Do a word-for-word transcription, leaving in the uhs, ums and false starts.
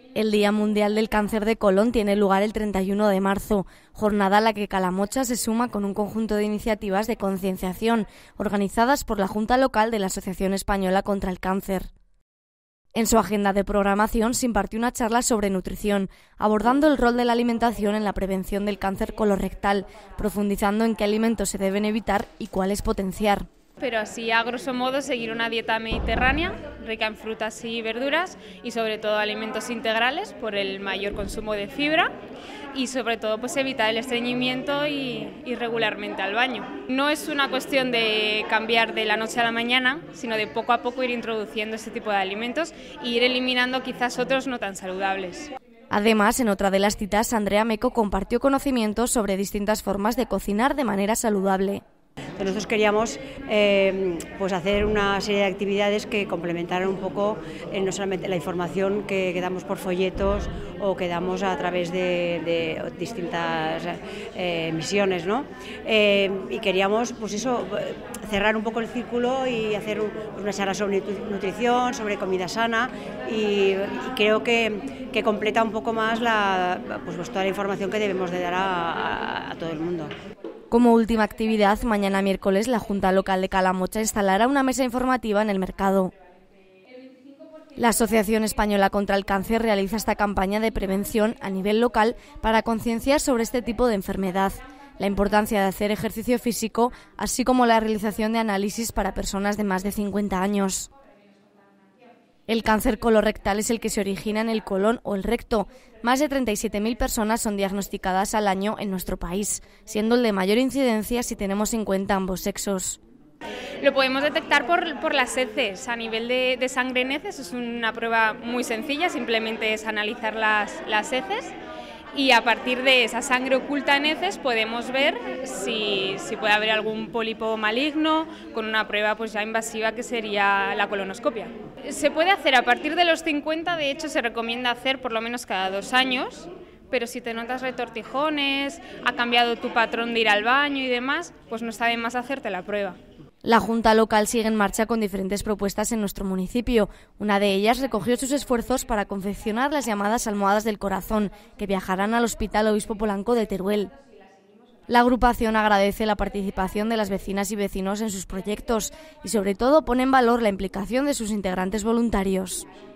El Día Mundial del Cáncer de Colon tiene lugar el treinta y uno de marzo, jornada a la que Calamocha se suma con un conjunto de iniciativas de concienciación organizadas por la Junta Local de la Asociación Española contra el Cáncer. En su agenda de programación se impartió una charla sobre nutrición, abordando el rol de la alimentación en la prevención del cáncer colorectal, profundizando en qué alimentos se deben evitar y cuáles potenciar. Pero así, a grosso modo, seguir una dieta mediterránea, rica en frutas y verduras y sobre todo alimentos integrales por el mayor consumo de fibra y sobre todo pues evitar el estreñimiento y ir regularmente al baño. No es una cuestión de cambiar de la noche a la mañana, sino de poco a poco ir introduciendo este tipo de alimentos e ir eliminando quizás otros no tan saludables. Además, en otra de las citas, Andrea Meco compartió conocimientos sobre distintas formas de cocinar de manera saludable. Nosotros queríamos eh, pues hacer una serie de actividades que complementaran un poco eh, no solamente la información que, que damos por folletos o que damos a través de, de distintas eh, emisiones, ¿no? Eh, y queríamos pues eso, cerrar un poco el círculo y hacer un, una charla sobre nutrición, sobre comida sana y, y creo que, que completa un poco más la, pues, pues toda la información que debemos de dar a, a, a todo el mundo. Como última actividad, mañana miércoles la Junta Local de Calamocha instalará una mesa informativa en el mercado. La Asociación Española contra el Cáncer realiza esta campaña de prevención a nivel local para concienciar sobre este tipo de enfermedad, la importancia de hacer ejercicio físico, así como la realización de análisis para personas de más de cincuenta años. El cáncer colorectal es el que se origina en el colon o el recto. Más de treinta y siete mil personas son diagnosticadas al año en nuestro país, siendo el de mayor incidencia si tenemos en cuenta ambos sexos. Lo podemos detectar por, por las heces. A nivel de, de sangre en heces es una prueba muy sencilla, simplemente es analizar las, las heces. Y a partir de esa sangre oculta en heces podemos ver si, si puede haber algún pólipo maligno con una prueba pues ya invasiva que sería la colonoscopia. Se puede hacer a partir de los cincuenta, de hecho se recomienda hacer por lo menos cada dos años, pero si te notas retortijones, ha cambiado tu patrón de ir al baño y demás, pues no está de más hacerte la prueba. La Junta Local sigue en marcha con diferentes propuestas en nuestro municipio. Una de ellas recogió sus esfuerzos para confeccionar las llamadas almohadas del corazón, que viajarán al Hospital Obispo Polanco de Teruel. La agrupación agradece la participación de las vecinas y vecinos en sus proyectos y sobre todo pone en valor la implicación de sus integrantes voluntarios.